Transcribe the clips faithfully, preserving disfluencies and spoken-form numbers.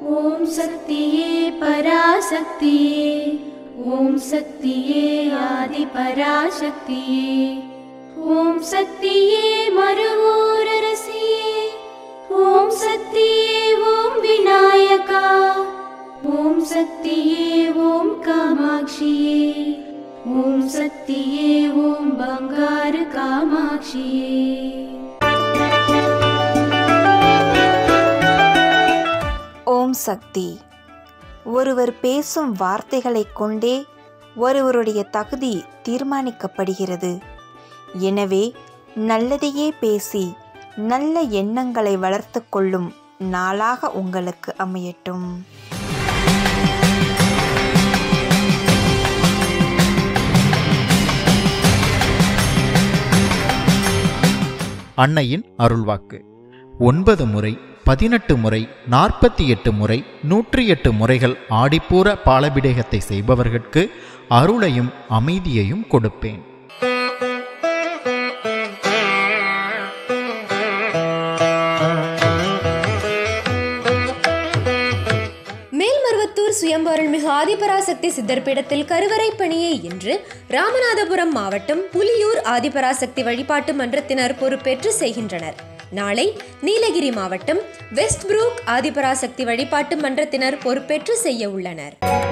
ஓம் சக்தியே பராசக்தியே, ஓம் சக்தியே ஆதி பராசக்தியே, ஓம் சக்தியே மறுவூரரசியே, ஓம் சக்தியே ஓம் விநாயகா, ஓம் சக்தியே ஓம் காமாட்சியே, ஓம் சக்தியே ஓம் பங்காரு காமாட்சியே. ஓம் சக்தி. ஒருவர் பேசும் வார்த்தைகளைக் கொண்டே ஒருவருடைய தகுதி தீர்மானிக்கப்படுகிறது. எனவே நல்லதையே பேசி நல்ல எண்ணங்களை வளர்த்து கொள்ளும் நாளாக உங்களுக்கு அமையட்டும். அன்னையின் அருள்வாக்கு. ஒன்பது முறை, பதினெட்டு முறை, நாற்பத்தி எட்டு முறை, நூற்றி எட்டு முறைகள் ஆடிப்பூர பாலபிடேகத்தை செய்பவர்களுக்கு அருளையும் அமைதியையும் கொடுப்பேன். மேல்மருவத்தூர் சுயம்பருள்மிகு ஆதிபராசக்தி சித்தர்பீடத்தில் கருவறை பணியை இன்று ராமநாதபுரம் மாவட்டம் புலியூர் ஆதிபராசக்தி வழிபாட்டு மன்றத்தினர் பொறுப்பேற்று செய்கின்றனர். நாளை நீலகிரி மாவட்டம் வெஸ்ட் புரூக் ஆதிபராசக்தி வழிபாட்டு மன்றத்தினர் பொறுப்பேற்று செய்ய உள்ளனர்.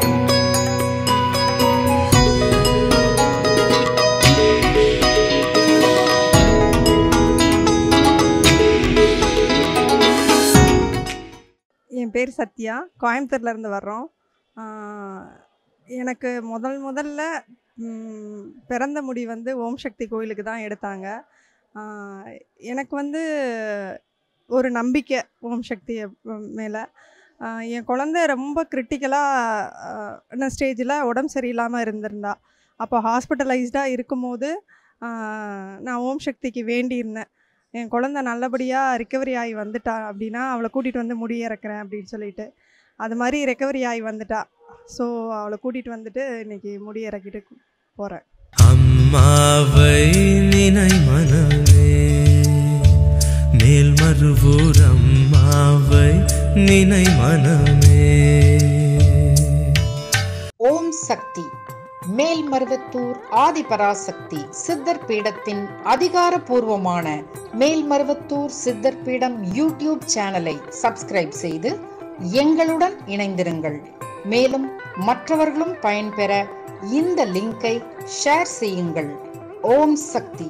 என் பேர் சத்யா, கோயம்புத்தூர்லேருந்து வர்றோம். எனக்கு முதல் முதல்ல பிறந்த முடி வந்து ஓம் சக்தி கோயிலுக்கு தான் எடுத்தாங்க. எனக்கு வந்து ஒரு நம்பிக்கை ஓம் சக்தி மேலே. என் குழந்தை ரொம்ப கிரிட்டிக்கலாக ஸ்டேஜில் உடம்பு சரியில்லாமல் இருந்திருந்தா. அப்போ ஹாஸ்பிட்டலைஸ்டாக இருக்கும்போது நான் ஓம் சக்திக்கு வேண்டியிருந்தேன், என் குழந்தை நல்லபடியாக ரிக்கவரி ஆகி வந்துட்டா அப்படின்னா அவளை கூட்டிகிட்டு வந்து முடி இறக்குறேன் அப்படின்னு சொல்லிட்டு. அது மாதிரி ரெக்கவரி ஆகி வந்துட்டா. ஸோ அவளை கூட்டிகிட்டு வந்துட்டு இன்றைக்கி முடி இறக்கிட்டு போகிறேன். அம்மாவை நினை மனமே, மேல்மருவூர் அம்மாவை நினை மனமே. ஓம் சக்தி மேல்மருவத்தூர் ஆதிபராசக்தி சித்தர் பீடத்தின் அதிகாரப்பூர்வமான மேல்மருவத்தூர் சித்தர் பீடம் யூடியூப் சேனலை சப்ஸ்கிரைப் செய்து எங்களுடன் இணைந்திருங்கள். மேலும் மற்றவர்களும் பயன்பெற இந்த லிங்கை ஷேர் செய்யுங்கள். ஓம் சக்தி.